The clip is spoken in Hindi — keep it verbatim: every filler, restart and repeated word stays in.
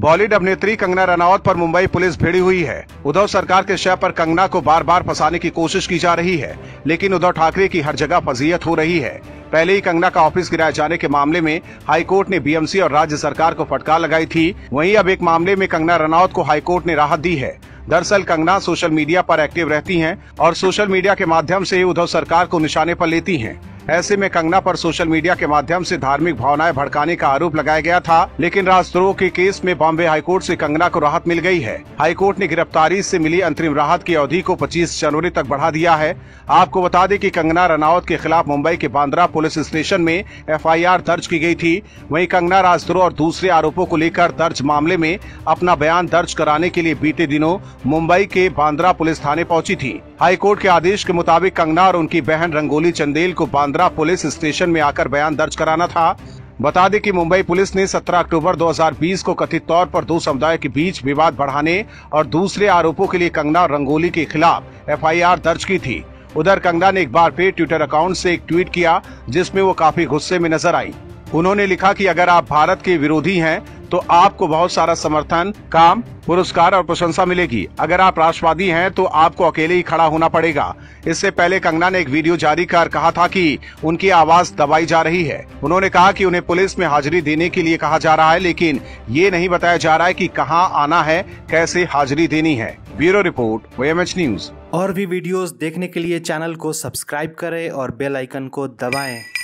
बॉलीवुड अभिनेत्री कंगना रनौत पर मुंबई पुलिस भिड़ी हुई है। उद्धव सरकार के शव पर कंगना को बार बार फंसाने की कोशिश की जा रही है, लेकिन उद्धव ठाकरे की हर जगह फजीहत हो रही है। पहले ही कंगना का ऑफिस गिराए जाने के मामले में हाईकोर्ट ने बीएमसी और राज्य सरकार को फटकार लगाई थी। वहीं अब एक मामले में कंगना रनौत को हाईकोर्ट ने राहत दी है। दरअसल कंगना सोशल मीडिया पर एक्टिव रहती हैं और सोशल मीडिया के माध्यम से उद्धव सरकार को निशाने पर लेती हैं। ऐसे में कंगना पर सोशल मीडिया के माध्यम से धार्मिक भावनाएं भड़काने का आरोप लगाया गया था, लेकिन राजद्रोह के केस में बॉम्बे हाईकोर्ट से कंगना को राहत मिल गई है। हाईकोर्ट ने गिरफ्तारी से मिली अंतरिम राहत की अवधि को पच्चीस जनवरी तक बढ़ा दिया है। आपको बता दें कि कंगना रनौत के खिलाफ मुंबई के बांद्रा पुलिस स्टेशन में एफ आई आर दर्ज की गई थी। वहीं कंगना राजद्रोह और दूसरे आरोपों को लेकर दर्ज मामले में अपना बयान दर्ज कराने के लिए बीते दिनों मुंबई के बांद्रा पुलिस थाने पहुंची थी। हाईकोर्ट के आदेश के मुताबिक कंगना और उनकी बहन रंगोली चंदेल को बांद्रा पुलिस स्टेशन में आकर बयान दर्ज कराना था। बता दें कि मुंबई पुलिस ने सत्रह अक्टूबर दो हज़ार बीस को कथित तौर पर दो समुदायों के बीच विवाद बढ़ाने और दूसरे आरोपों के लिए कंगना और रंगोली के खिलाफ एफ आई आर दर्ज की थी। उधर कंगना ने एक बार फिर ट्विटर अकाउंट से एक ट्वीट किया, जिसमें वो काफी गुस्से में नजर आई। उन्होंने लिखा कि अगर आप भारत के विरोधी हैं तो आपको बहुत सारा समर्थन, काम, पुरस्कार और प्रशंसा मिलेगी। अगर आप राष्ट्रवादी हैं तो आपको अकेले ही खड़ा होना पड़ेगा। इससे पहले कंगना ने एक वीडियो जारी कर कहा था कि उनकी आवाज दबाई जा रही है। उन्होंने कहा कि उन्हें पुलिस में हाजिरी देने के लिए कहा जा रहा है, लेकिन ये नहीं बताया जा रहा है कि कहां आना है, कैसे हाजिरी देनी है। Bureau report, O M H news. और भी वीडियोस देखने के लिए चैनल को सब्सक्राइब करें और बेल आइकन को दबाएं।